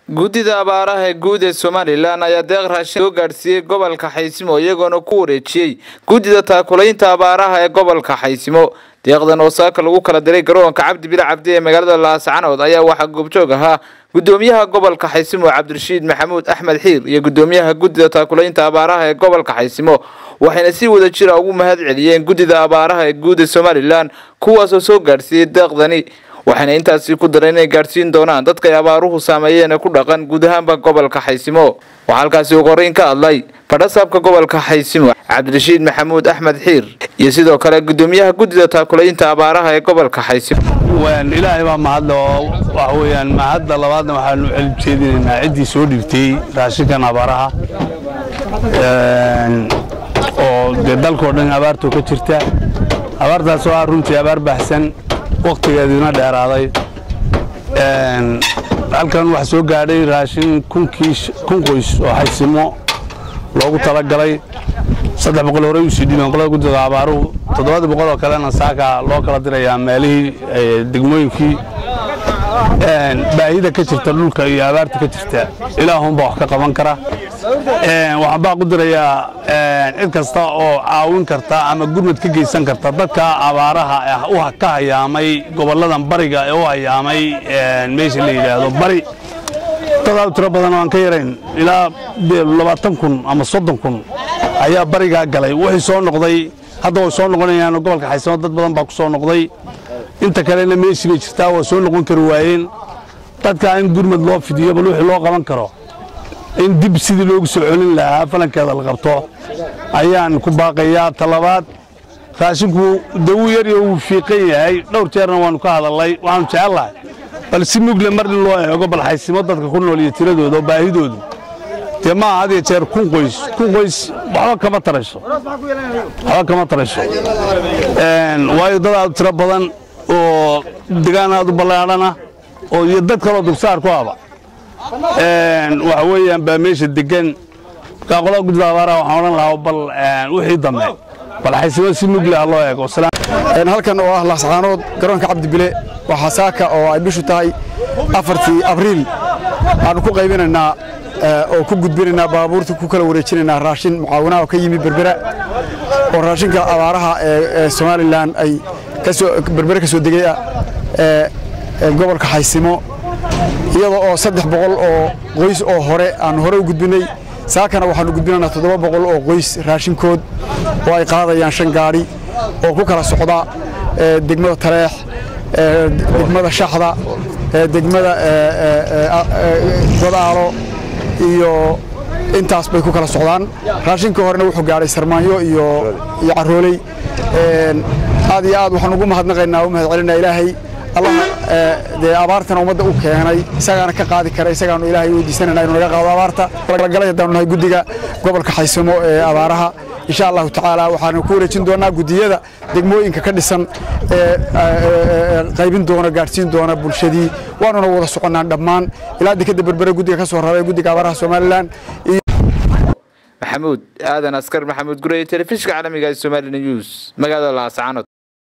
Guddida abaaraha ee guud ee Somaliland ayaa deeq raashin soo gaarsiiyay gobolka Xaysimo iyagoona ku wareejiyay guddida taakulaynta abaaraha ee gobolka Xaysimo. Deeqdan oo saaka lagu kala diray garoonka Cabdi Bile Cabdi ee magaalada Laascaanood ayaa waxa goobjoog ahaa gudoomiyaha gobolka Xaysimo Cabdirashiid Maxamuud Axmed Xiir iyo gudoomiyaha guddida taakulaynta abaaraha ee gobolka Xaysimo waxayna si wada jir ah ugu mahad celiyeen guddida abaaraha ee guud ee Somaliland kuwaas oo soo gaarsiiyay deeqdani. waxayna intaasi ku dareen inay gaarsiin doonaan dadka abaaruhu saameeyeen ku dhaqan guud ahaanba gobolka Xaysimo. waxa halkaasi ugu horeyn ka hadlay fadhasaabka gobolka Xaysimo Cabdirashiid Maxamuud Axmed Xiir iyo sidoo kale gudoomiyaha guddida taakulaynta abaaraha ee gobolka Xaysimo. waan ilaahay baa mahadlo waxa weeyaan mahadda labaadna waxaanu celin jeedinaynaa cidii soo dhigtay raashinkan abaaraha oo dalka oo dhan abaartu ka jirta abaartaas oo runtii abaar baxsan waqtigeedina dheeraaday halkan waxa soo gaadhay raashin kun qoys oo Xaysimo loogu talagalay 300 hore u sii dhiman qolada guddida abaaruhu 700 oo kalena saaka loo kala dirayaa meelihii degmooyinkii baahida ka jirta dhulka iyo abaarta ka jirta ilaahun baa wax ka qaban kara waxaan baa ku dirayaa cid kasta oo caawin karta ama gurmad ka geysan karta dadka abaaraha u ka hayaamay goboladan bariga ee u hayaamay meesha la yiraahdo bari dad tiro badan oo aan ka yarayn ilaa 20,000 ama 30,000 ayaa bariga galay wixii soo noqday hadda way soo noqonayaan gobolka Xaysimo dad badan baa ku soo noqday inta kalena meeshii bay jirtaa waa soo noqon kari waayeen dadka in gurmad loo fidiyo bal wixii loo qaban karo in dib sidii loogu soo celin lahaa falankeeda la qabto ayaan ku baaqayaa talabaad raashinku dawu yar iyo fiiqan yahay dhowr jeerna waan ka hadalay waxaan jecelahay bal si mugle mar loo eego bal Xaysimo dadka ku nool iyo tiradooda baahidooda tema hadi jeer kun qoys waxa kama tarasho waayo dad tiro badan oo deegaanada balaadhana oo iyo dad kale oo dulsaar ku aba waxa weeyaan baa meesha degan ka qolada guddida abaaraha waxaan oran lahaa bal wixii dambe bal Xaysimo si mugle loo eego halkan oo ah Laascaanood garoonka Cabdi Bile waxa saaka oo ay bishu tahay 4 Abriil aan ku qaybinaynaa oo ku gudbinaynaa baabuurta ku kala wareejinaynaa raashin mucaawinad oo ka yimi Berbera oo raashinka abaaraha ee Somaliland ay Berbera ka soo degay gobolka Xaysimo iyadoo oo 300 oo qoys oo hore aan hore u gudbinay saakana waxaanu gudbinaynaa 700 oo qoys raashinkood oo ay qaadayaan 5 gaari oo ku kala socda degmada Tareex degmada Shaxda degmada Godaalo iyo intaas bay ku kala socdaan raashinka horena wuxuu gaaray Sarmaanyo iyo Carooley aad iyo aad waxaan ugu mahadnaqaynaa u mahad celinaa Ilaahay Allah abaartana umada u keenay isagana ka qaadi kara isagana Ilaahay weydiisanayna inuu naga qaado abaarta galay hadaan nahay guddiga gobolka Xaysimo ee abaaraha insha Allah ta'ala waxaan ku wareejin doonaa guddiyada degmooyinka ka dhisan qaybin doona gaarsiin doona bulshadii waanuna wada soconaan dhammaan ilaa dikada Berbera guddiga ka soo raray guddiga abaaraha Somaliland Maxamuud aadan askar Maxamuud Gurey telefishinka caalamiga ee Somali News magaalada Laascaanood.